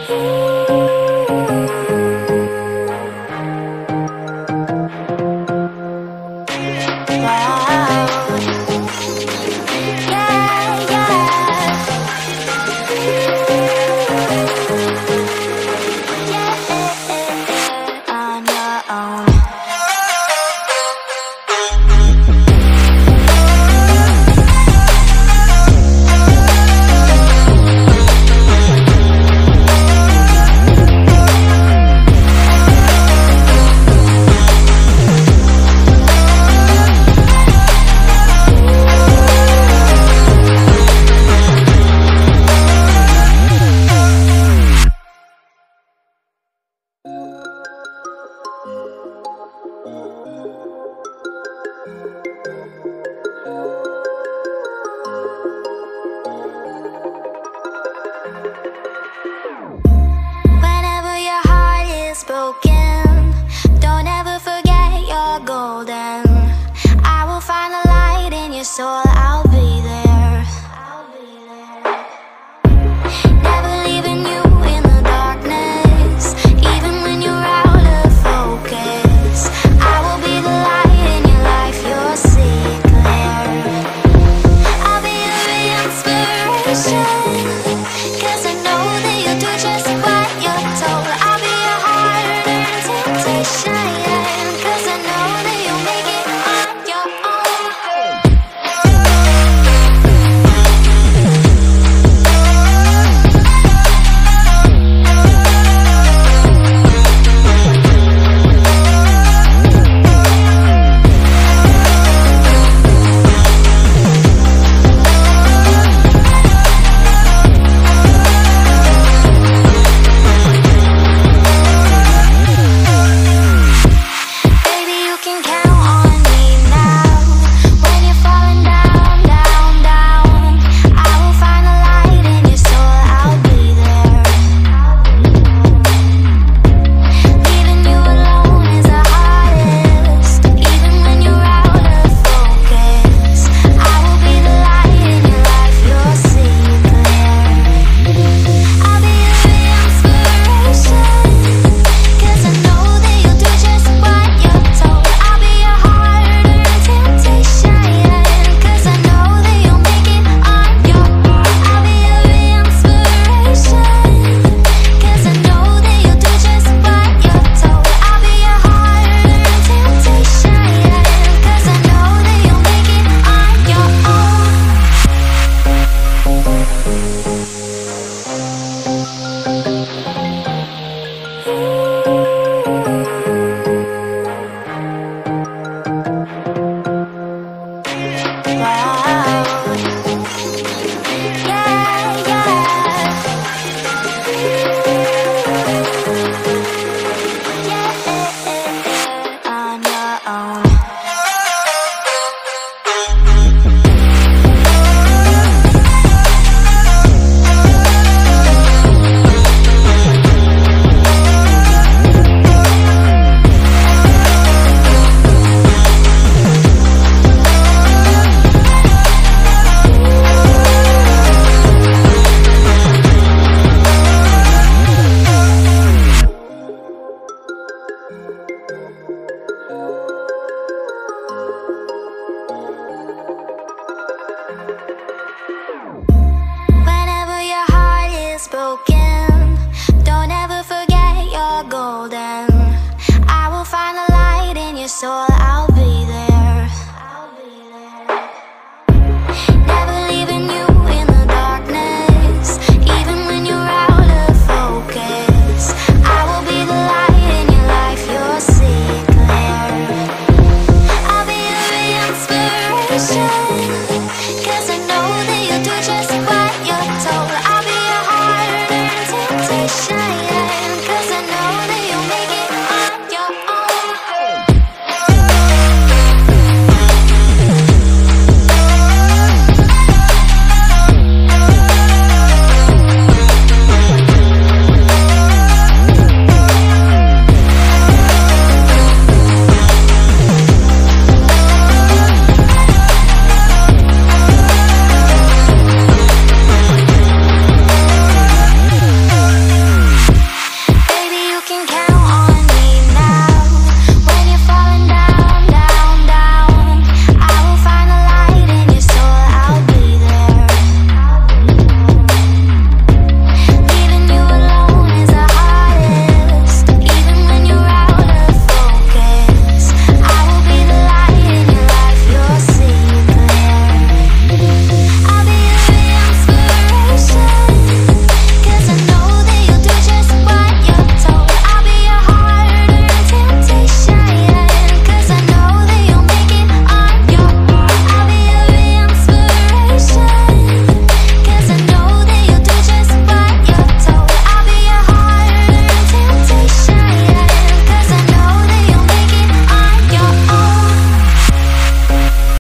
Whenever your heart is broken, don't ever forget you're golden. I will find a light in your soul, I'll be there. Never leaving you in the darkness, even when you're out of focus. I will be the light in your life, you'll see it clear. I'll be your inspiration, 'cause I know that you'll do just what you're told. I'll be your heart-earned temptation, 'cause I know that you'll make it on your own. Baby, you can count on me now. When you're falling down, down, down, I will find a light in your soul, I'll be there. Leaving you alone is the hardest, even when you're out of focus. I will be the light in your life, you'll see it clear. I'll be your inspiration, 'cause I know that you'll do just what you're told. I'll be your heart-earned temptation, 'cause I know that you'll make it on your own. I'll be your inspiration, 'cause I know that you'll do just what you're told. I'll be your heart-earned temptation, 'cause I know that you'll make it on your own. On your own. Whenever your heart is broken, don't ever forget you're golden. I will find a light in your soul,